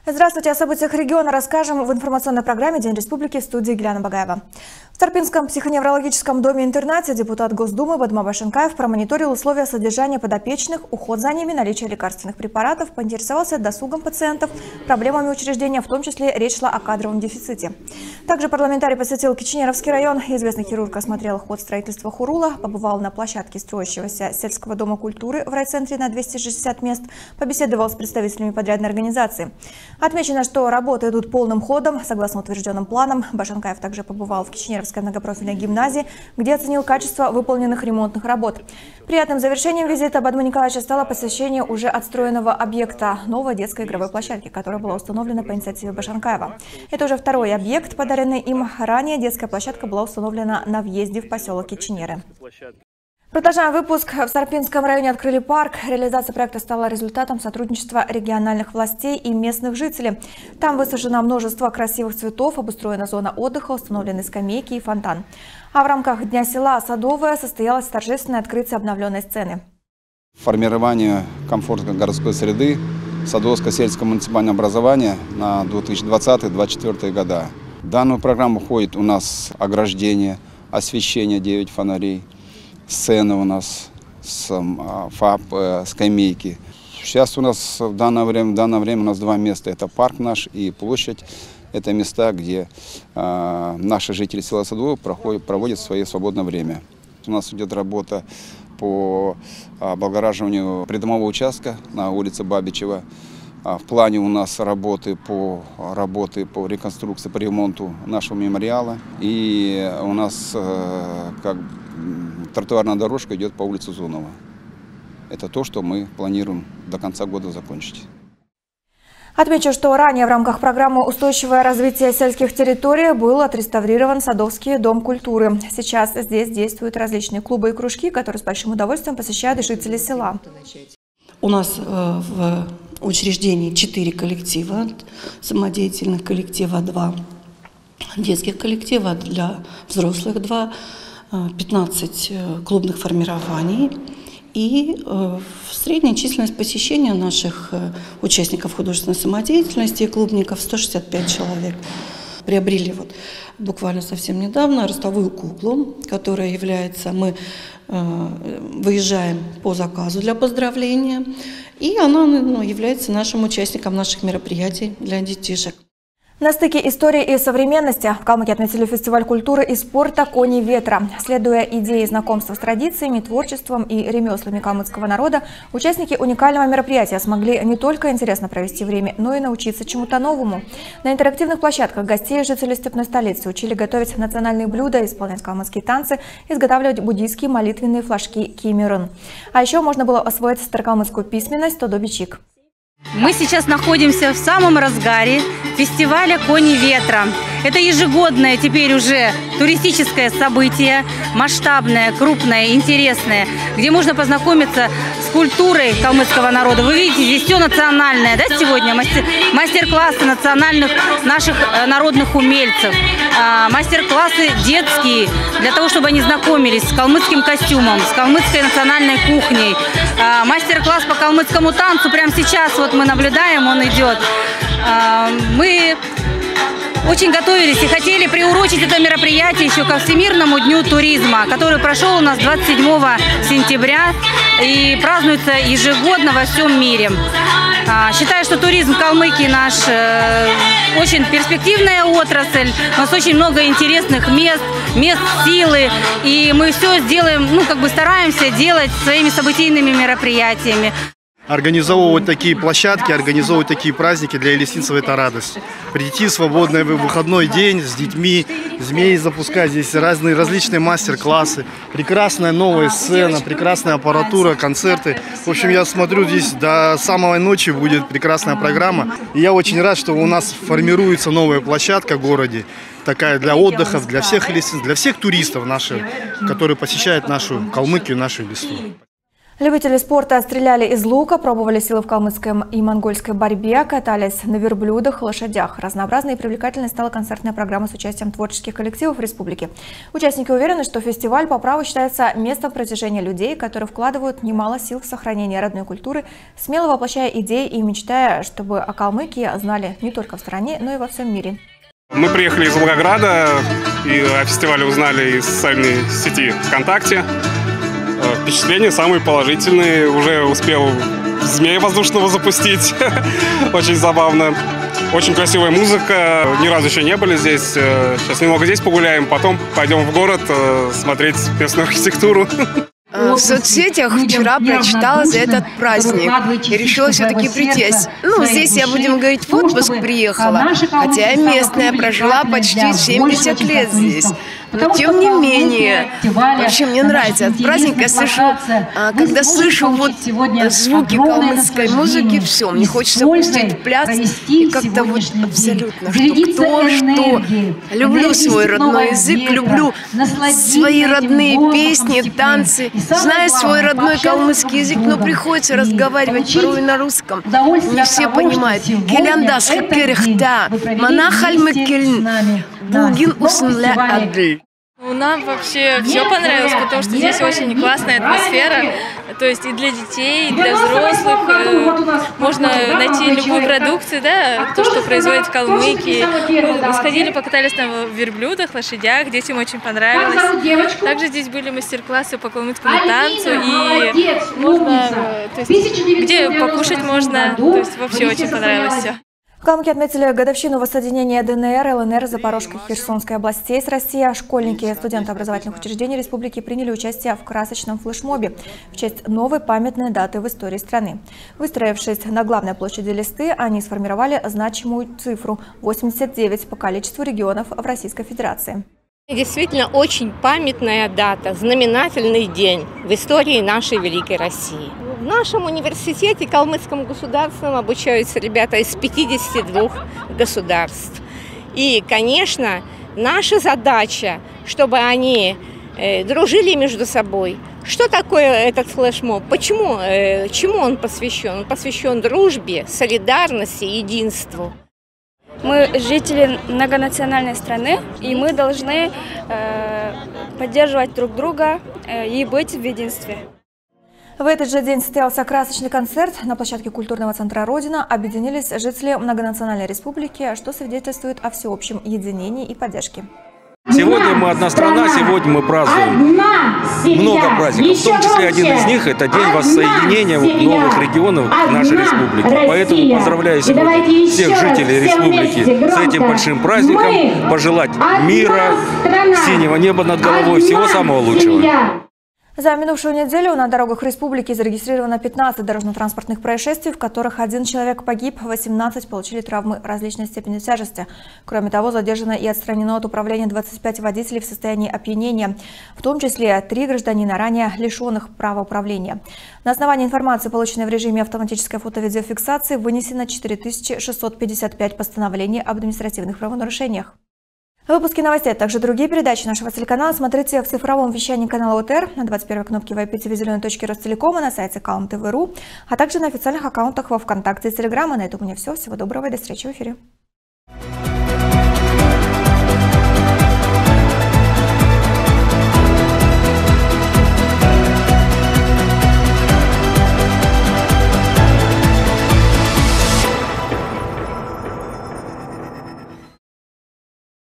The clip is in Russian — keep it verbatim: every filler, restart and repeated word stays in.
Здравствуйте! О событиях региона расскажем в информационной программе «День республики» в студии Гляна Багаева. В Старпинском психоневрологическом доме-интернате депутат Госдумы Бадман Башенкаев промониторил условия содержания подопечных, уход за ними, наличие лекарственных препаратов, поинтересовался досугом пациентов, проблемами учреждения, в том числе речь шла о кадровом дефиците. Также парламентарий посетил Кичинеровский район. Известный хирург осмотрел ход строительства Хурула, побывал на площадке строящегося сельского дома культуры в райцентре на двести шестьдесят мест, побеседовал с представителями подрядной организации. Отмечено, что работы идут полным ходом, согласно утвержденным планам. Башенкаев также побывал в Кичинеровской многопрофильной гимназии, где оценил качество выполненных ремонтных работ. Приятным завершением визита Бадмана Николаевича стало посещение уже отстроенного объекта – новой детской игровой площадки, которая была установлена по инициативе Башенкаева. Это уже второй объект, подаренный им. Ранее детская площадка была установлена на въезде в поселок Кичинеры. Продолжаем выпуск. В Старпинском районе открыли парк. Реализация проекта стала результатом сотрудничества региональных властей и местных жителей. Там высажено множество красивых цветов, обустроена зона отдыха, установлены скамейки и фонтан. А в рамках Дня села Садовое состоялось торжественное открытие обновленной сцены. Формирование комфортной городской среды Садовское сельское муниципальное образование на две тысячи двадцатый — две тысячи двадцать четвёртый года. В данную программу входит у нас ограждение, освещение, девять фонарей. Сцены у нас, ФАП, скамейки. Сейчас у нас в данное время, в данное время у нас два места. Это парк наш и площадь. Это места, где э, наши жители села Садовое проходят, проводят свое свободное время. У нас идет работа по облагораживанию придомового участка на улице Бабичева. В плане у нас работы по, работы по реконструкции, по ремонту нашего мемориала. И у нас э, как тротуарная дорожка идет по улице Зунова. Это то, что мы планируем до конца года закончить. Отмечу, что ранее в рамках программы «Устойчивое развитие сельских территорий» был отреставрирован Садовский дом культуры. Сейчас здесь действуют различные клубы и кружки, которые с большим удовольствием посещают жители села. У нас в учреждении четыре коллектива, самодеятельных коллектива два, детских коллектива для взрослых два, пятнадцать клубных формирований и средняя численность посещения наших участников художественной самодеятельности и клубников сто шестьдесят пять человек. Приобрели вот буквально совсем недавно ростовую куклу, которая является, мы выезжаем по заказу для поздравления, и она ну, является нашим участником наших мероприятий для детишек. На стыке истории и современности в Калмыкии отметили фестиваль культуры и спорта «Кони ветра». Следуя идее знакомства с традициями, творчеством и ремеслами калмыцкого народа, участники уникального мероприятия смогли не только интересно провести время, но и научиться чему-то новому. На интерактивных площадках гостей жители степной столицы учили готовить национальные блюда, исполнять калмыцкие танцы, изготавливать буддийские молитвенные флажки кимирун. А еще можно было освоить старокалмыцкую письменность тодобичик. Мы сейчас находимся в самом разгаре фестиваля «Кони ветра». Это ежегодное теперь уже туристическое событие, масштабное, крупное, интересное, где можно познакомиться с культурой калмыцкого народа. Вы видите, здесь все национальное, да, сегодня? Мастер-классы национальных наших народных умельцев, мастер-классы детские, для того, чтобы они знакомились с калмыцким костюмом, с калмыцкой национальной кухней. Мастер-класс по калмыцкому танцу прямо сейчас вот мы наблюдаем, он идет. Мы очень готовились и хотели приурочить это мероприятие еще ко Всемирному дню туризма, который прошел у нас двадцать седьмого сентября и празднуется ежегодно во всем мире. Считаю, что туризм в Калмыкии наш очень перспективная отрасль, у нас очень много интересных мест, мест силы, и мы все сделаем, ну как бы стараемся делать своими событийными мероприятиями. Организовывать такие площадки, организовывать такие праздники для элистинцев – это радость. Прийти в свободный выходной день с детьми, змеи запускать, здесь разные различные мастер-классы, прекрасная новая сцена, прекрасная аппаратура, концерты. В общем, я смотрю, здесь до самой ночи будет прекрасная программа. И я очень рад, что у нас формируется новая площадка в городе, такая для отдыхов, для всех элистинцев, для всех туристов наших, которые посещают нашу Калмыкию, нашу Элисту. Любители спорта стреляли из лука, пробовали силы в калмыцкой и монгольской борьбе, катались на верблюдах, лошадях. Разнообразной и привлекательной стала концертная программа с участием творческих коллективов республики. Участники уверены, что фестиваль по праву считается местом притяжения людей, которые вкладывают немало сил в сохранение родной культуры, смело воплощая идеи и мечтая, чтобы о Калмыкии знали не только в стране, но и во всем мире. Мы приехали из Волгограда и о фестивале узнали из социальной сети ВКонтакте. Впечатления самые положительные. Уже успел змея воздушного запустить. Очень забавно. Очень красивая музыка. Ни разу еще не были здесь. Сейчас немного здесь погуляем, потом пойдем в город смотреть местную архитектуру. В соцсетях вчера прочитала за этот праздник и решила все-таки прийти. Ну, здесь я, будем говорить, в отпуск приехала, хотя я местная, прожила почти семьдесят лет здесь. Но тем не менее, вообще мне нравится этот праздник. Я слышу, когда слышу вот звуки калмыцкой музыки, все, мне хочется пустить пляс и как-то вот абсолютно, что кто, что. Люблю свой родной язык, люблю свои родные песни, танцы. Знаю свой родной калмыцкий язык, но приходится разговаривать порой на русском. Не все понимают. Келяндас хакерехта, манахальмыкельн, бугин усунля адль. Нам вообще все понравилось, потому что здесь очень классная атмосфера. То есть и для детей, и для взрослых. Можно найти любую продукцию, да, то, что производит в Калмыкии. Мы сходили, покатались на верблюдах, лошадях, детям очень понравилось. Также здесь были мастер-классы по калмыцкому танцу. И можно, то есть, где покушать можно. То есть вообще очень понравилось все. В Калмыкии отметили годовщину воссоединения ДНР, ЛНР, Запорожской и Херсонской областей с Россией. Школьники и студенты образовательных учреждений республики приняли участие в красочном флешмобе в честь новой памятной даты в истории страны. Выстроившись на главной площади Листы, они сформировали значимую цифру – восемьдесят девять по количеству регионов в Российской Федерации. Действительно очень памятная дата, знаменательный день в истории нашей великой России. В нашем университете Калмыцком государственном обучаются ребята из пятидесяти двух государств. И, конечно, наша задача, чтобы они э, дружили между собой. Что такое этот флешмоб? Почему, э, чему он посвящен? Он посвящен дружбе, солидарности, единству. Мы жители многонациональной страны, и мы должны э, поддерживать друг друга э, и быть в единстве. В этот же день состоялся красочный концерт. На площадке культурного центра «Родина» объединились жители многонациональной республики, что свидетельствует о всеобщем единении и поддержке. Сегодня мы одна страна, сегодня мы празднуем много праздников, в том числе один из них – это день воссоединения новых регионов нашей республики. Поэтому поздравляю сегодня всех жителей республики с этим большим праздником, пожелать мира, синего неба над головой, всего самого лучшего. За минувшую неделю на дорогах республики зарегистрировано пятнадцать дорожно-транспортных происшествий, в которых один человек погиб, восемнадцать получили травмы различной степени тяжести. Кроме того, задержано и отстранено от управления двадцать пять водителей в состоянии опьянения, в том числе три гражданина, ранее лишенных права управления. На основании информации, полученной в режиме автоматической фото-видеофиксации, вынесено четыре тысячи шестьсот пятьдесят пять постановлений об административных правонарушениях. Выпуски новостей, а также другие передачи нашего телеканала смотрите в цифровом вещании канала ОТР, на двадцать первой кнопке в ай пи ти ви зеленой точки Ростелекома, на сайте калм тэ вэ точка ру, а также на официальных аккаунтах во ВКонтакте и Телеграм. На этом у меня все. Всего доброго и до встречи в эфире.